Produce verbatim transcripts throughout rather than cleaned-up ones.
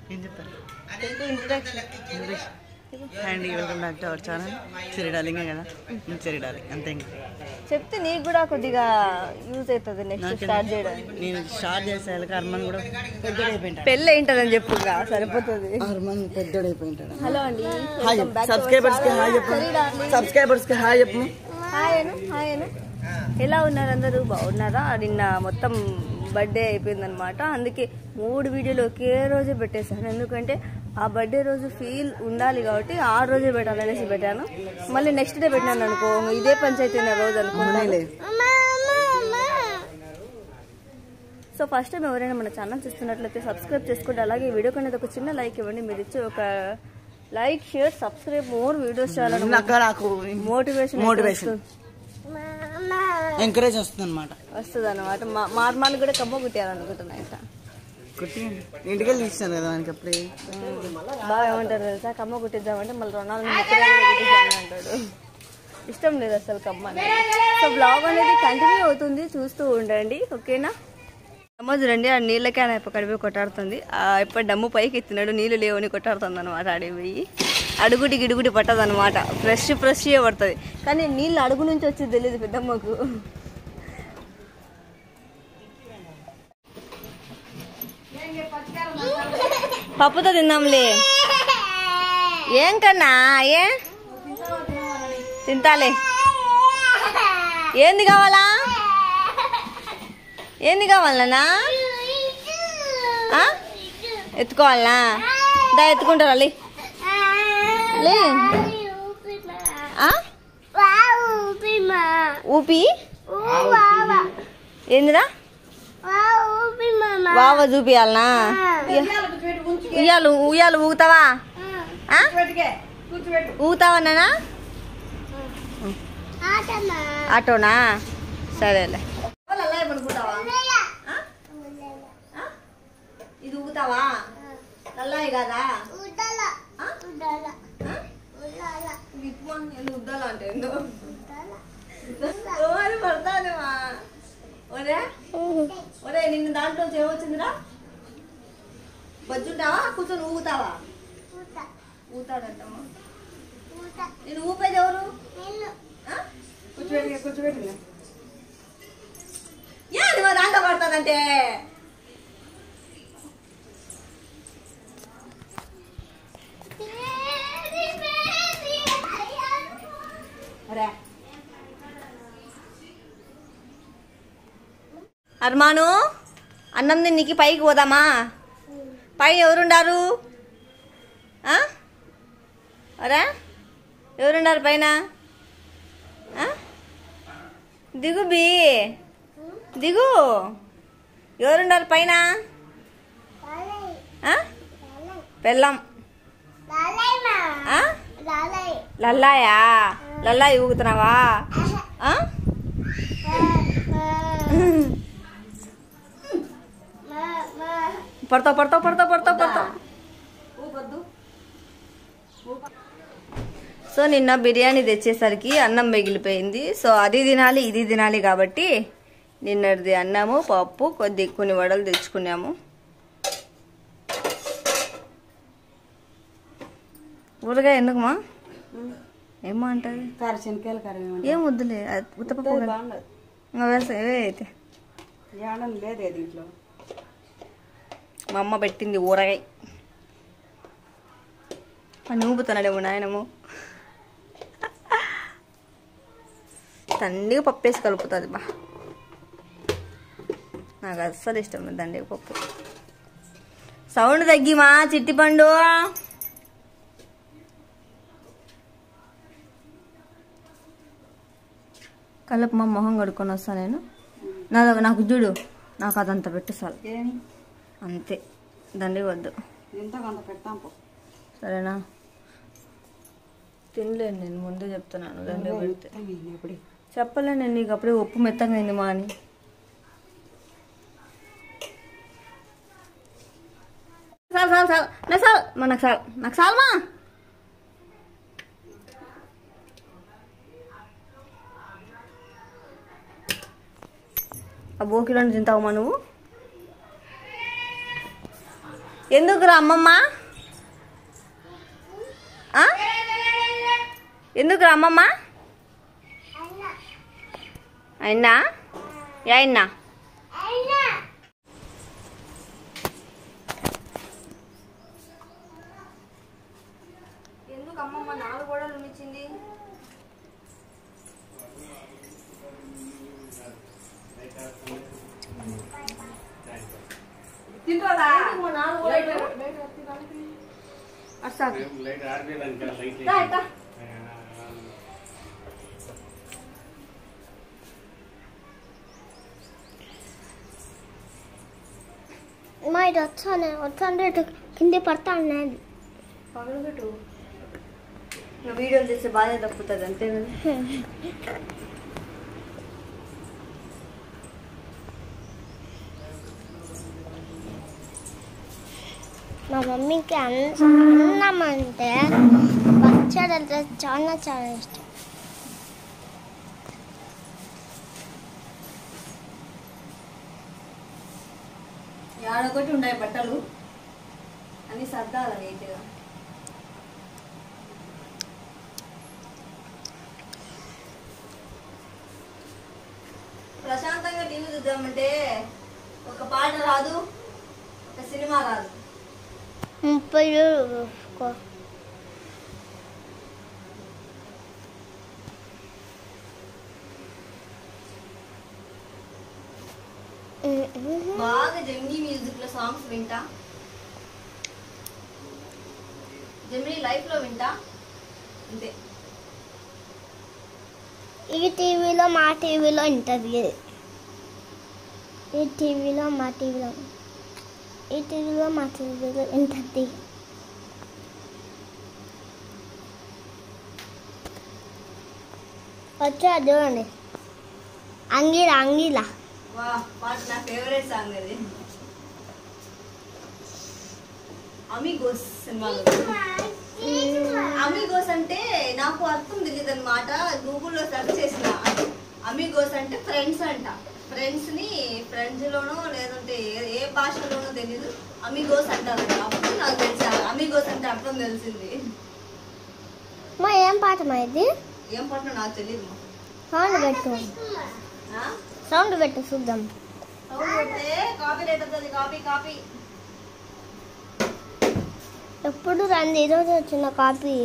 ఏం చెప్తారు and welcome back to our channel Cherry darling కదా చెరి డార్లింగ్ అంతే చెప్తే నీకు కూడా కొద్దిగా యూజ్ అవుతుంది నెక్స్ట్ స్టార్ట్ చేయడానికి. నేను స్టార్ట్ చేసేయాలి అర్మన్ కూడా పెద్దడైపోయింటాడు పెళ్ళి ఏంటని చెప్పు సరిపోతుంది. అర్మన్ పెద్దడైపోయింటాడు. హలో అండి సబ్స్క్రైబర్స్ కి హాయ్ చెప్పు సబ్స్క్రైబర్స్ కి హాయ్ చెప్పు హాయ్ అను హాయ్ అను ఎలా ఉన్నారు అందరూ బాగున్నారా? నిన్న మొత్తం బర్త్డే అయిపోయిందనమాట, అందుకే మూడు వీడియోలు ఒకే రోజే పెట్టేశాను. ఎందుకంటే ఆ బర్త్డే రోజు ఫీల్ ఉండాలి కాబట్టి ఆ రోజే పెట్టాలనేసి పెట్టాను. మళ్ళీ నెక్స్ట్ డే పెట్టినాను అనుకో ఇదే పంచాయతీ ఉన్న రోజు అనుకున్నాను. సో ఫస్ట్ టైం ఎవరైనా మన ఛానల్ చూస్తున్నట్లయితే సబ్స్క్రైబ్ చేసుకోండి. అలాగే ఈ వీడియో కన్నా ఒక చిన్న లైక్ ఇవ్వండి. మీరు ఇచ్చే ఒక like share subscribe more videos చేయాలని మోటివేషన్ మోటివేషన్ ఎంకరేజ్ వస్తుంది అనమాట వస్తుంది అనమాట. మా అమ్మాయిని కూడా కమ్మ కుట్టాలనుకుంటున్నా ఇంట ఇంటికి వెళ్ళి ఇస్తాను కదా మనకి అప్పుడే బాగా ఏమంటారు తెలుసా, కమ్మ కుట్టిద్దామంటే మళ్ళీ రుణాలు కుట్టిద్దామని అంటాడు. ఇష్టం లేదు అసలు కమ్మ అనేది. సో బ్లాగ్ అనేది కంటిన్యూ అవుతుంది, చూస్తూ ఉండండి ఓకేనా. అమ్మ చూడండి ఆ నీళ్ళ క్యాన్ అయిపోయి కడిపోయి కొట్టాడుతుంది. ఎప్పుడు డమ్ము పైకి ఎత్తినాడు, నీళ్ళు లేవని కొట్టాడుతుంది అనమాట. అడిగిపోయి అడుగుడి గిడుగుడి పట్టదు అనమాట, ఫ్రెష్ ఫ్రెష్గా పడుతుంది. కానీ నీళ్ళు అడుగు నుంచి వచ్చి తెలియదు పెద్దమ్మకు. పప్పుతో తిందాంలే ఏం కన్నా ఏ తింటాలే. ఏంది కావాలా ఏంది కావాలన్నా ఎత్తుకోవాలనా? దా ఎత్తుకుంటారా లే లే ఊపి ఏందిరా వావ చూపియాలనా? ఉయ్యాలు ఉయ్యాలు ఊగుతావా ఊగుతావా నానా? ఆటోనా సరేలే. ఇది ఊగుతావా? నల్లాయి కాదా? ఉద్దాలా అంటే పడతాదేమా. ఒరే ఒరే నిన్ను దాంట్లో ఏమొచ్చిందిరా? బజ్జుంటావా కూర్చొని ఊగుతావా? ఊతాడంటమ్మా. నేను ఊపేది ఎవరు? కూర్చోబెట్టి కూర్చోబెట్టి ఏంది మా దాంట్లో పడతాదంటే అర్మాను అన్నం తిన్నికి పైకి పోదామా? పైన ఎవరుండారు? అరే ఎవరున్నారు పైన? దిగు బి దిగు. ఎవరుండారు పైన? పెళ్ళం లల్లాయా? లల్లాయి ఊగుతున్నావా? పడతావు పడతావు పడతావు పడతావు పడతావు. సో నిన్న బిర్యానీ తెచ్చేసరికి అన్నం మిగిలిపోయింది. సో అది తినాలి ఇది తినాలి కాబట్టి నిన్నటిది అన్నము పప్పు కొద్ది కొన్ని వడలు తెచ్చుకున్నాము. ఊరగాయ ఎందుకుమా? ఏమో అంటది ఏం వద్దులే ఉత్తపప్పు వేసే అయితే మా అమ్మ పెట్టింది ఊరగాయ. నూపుతున్నాడేమో నాయనము. దండిగా పప్పు వేసి కలుపుతుంది బా. నాకు అస్సలు ఇష్టం లేదు దండిగా పప్పు. సౌండ్ తగ్గిమా చిట్టి పండు. కలుపు మా మొహం కడుక్కొని వస్తా నేను. నా నాకు చూడు నాకు అదంతా పెట్టు సార్ అంతే, దండి వద్దు. సరేనా? తినలేను నేను ముందే చెప్తున్నాను. దండి పెడితే చెప్పలేను నేను నీకు అప్పుడే ఉప్పు మెత్తగా అయింది మా అని. సార్ సార్ సార్ నా సార్ మా నాకు సార్ నాకు సాల్మా. ఆ బోకిలో తింటావమ్మా నువ్వు? ఎందుకురా అమ్మమ్మ? ఎందుకురా అమ్మమ్మ? అయినా అయినా ఎందుకు అమ్మమ్మ నాలుగు గోడలు ఉంచింది? మా ఇది వచ్చానే వచ్చానే కింద పడతా ఉన్నది. పగలబెట్టు. వీడియోలు చేస్తే బాగా తప్పుతుంది అంతే. మా మమ్మీకి అన్నం అంటే పచ్చడి అంటే చాలా చాలా ఇష్టం. ఏడొకటి ఉన్నాయి బట్టలు అన్ని సర్దాల నీట్గా. ప్రశాంతంగా టీవీ చూద్దామంటే ఒక పాట రాదు, ఒక సినిమా రాదు. ముప్పై బాగా జెమినీ మ్యూజిక్ లో సాంగ్స్ వింటా, జెమినీ లైఫ్ లో వింటా అంతే. ఈ టీవీలో మా టీవీలో ఉంటుంది, ఈ టీవీలో మా టీవీలో ఈ టీవీలో మా టీవీలో ఉంటుంది. వచ్చా చూడండి, అంగిలా అంగిలా. వా పాట నా ఫేవరెట్ సాంగ్ అది. అమిగోస్ సినిమాలో. అమిగోస్ అంటే నాకు అర్థం తెలియదు అనమాట, గూగుల్లో సెర్చ్ చేసిన. అమిగోస్ అంటే ఫ్రెండ్స్ అంట. ఫ్రెండ్స్ ని ఫ్రెండ్స్ లోనో లేదంటే ఏ భాషలోనో తెలీదు, అమిగోస్ అంటారు. అప్పుడు నాకు తెలిసి అమిగోస్ అంటే అర్థం తెలిసింది. మా ఏం పాట మా ఇది? ఏం పాట నాకు తెలియదు. సౌండ్ పెట్టు, సౌండ్ పెట్టు చూద్దాం. సౌండ్ పెడితే కాపీ రేట్ అవుతుంది. కాపీ కాపీ ఎప్పుడు రండి, ఈరోజు వచ్చిన కాపీ.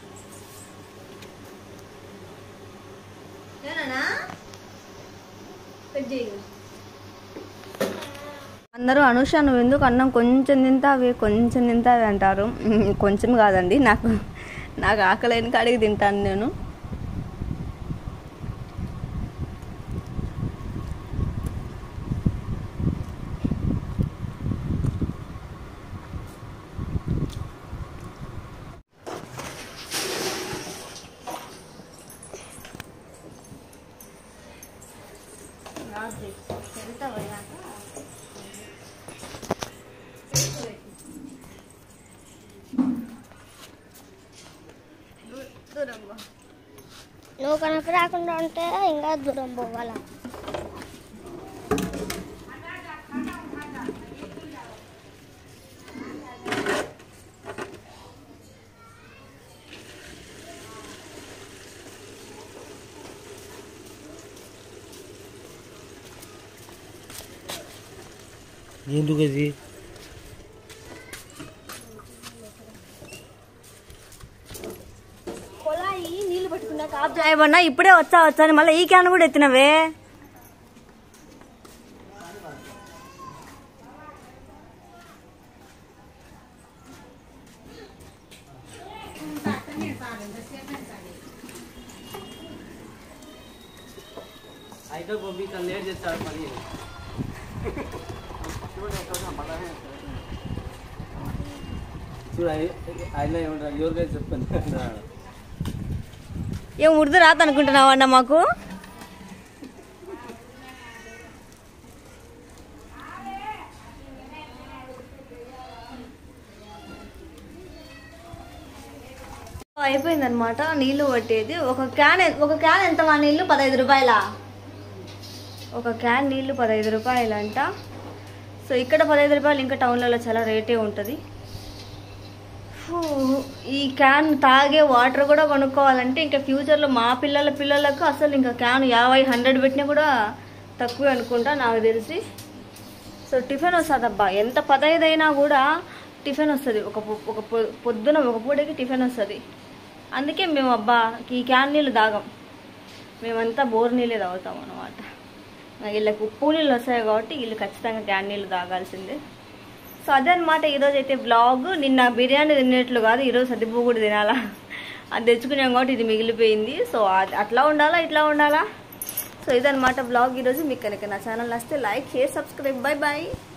అందరూ అనుష నువ్వు ఎందుకు అన్నం కొంచెం తింటావి కొంచెం తింటావి అంటారు. కొంచెం కాదండి, నాకు నాకు ఆకలేని కాడికి తింటాను నేను. నువ్వు కనుక రాకుండా ఉంటే ఇంకా దూరం పోవాలా. ఎందుకు అది నీళ్ళు పట్టుకున్నా కాపు చేయబడినా ఇప్పుడే వచ్చా వచ్చా అని మళ్ళీ ఈ క్యాన్ కూడా ఎత్తినవే. అయితే గోబీ కల్ లేట్ చేస్తాడు మళ్ళీ. చూడ ఆయన ఏమంటారు ఎవరికైతే చెప్పండి. ఏం ఉర్దు రాత అనుకుంటున్నావు అన్న మాకు? అయిపోయిందనమాట నీళ్లు పట్టేది. ఒక క్యాన్ ఒక క్యాన్ ఎంత మా నీళ్లు? పదహైదు రూపాయల ఒక క్యాన్ నీళ్లు పదహైదు రూపాయలంట. సో సో ఇక్కడ పదహైదు రూపాయలు, ఇంకా టౌన్లలో చాలా రేటే ఉంటుంది. ఈ క్యాన్ తాగే వాటర్ కూడా కొనుక్కోవాలంటే ఇంకా ఫ్యూచర్లో మా పిల్లల పిల్లలకు అసలు ఇంకా క్యాన్ యాభై హండ్రెడ్ పెట్టినా కూడా తక్కువే అనుకుంటా నాకు తెలిసి. సో టిఫిన్ వస్తుంది అబ్బా, ఎంత పదహైదు అయినా కూడా టిఫిన్ వస్తుంది. ఒక ఒక పొద్దున ఒక పూటకి టిఫిన్ వస్తుంది. అందుకే మేము అబ్బా ఈ క్యాన్ నీళ్ళు తాగం, మేమంతా బోర్ నీళ్ళే తాగుతాం అన్నమాట. వీళ్ళకి ఉప్పు నీళ్ళు వస్తాయి కాబట్టి వీళ్ళు ఖచ్చితంగా క్యాన్ నీళ్ళు తాగాల్సిందే. సో అదే అనమాట ఈరోజు అయితే బ్లాగ్. నిన్న బిర్యానీ తినేట్లు కాదు, ఈరోజు సద్దిపూ కూడా తినాలా, అది తెచ్చుకున్నాం కాబట్టి ఇది మిగిలిపోయింది. సో అట్లా ఉండాలా ఇట్లా ఉండాలా. సో ఇదనమాట బ్లాగ్ ఈరోజు. మీకు కనుక నా ఛానల్ నచ్చితే like, share, subscribe. Bye bye.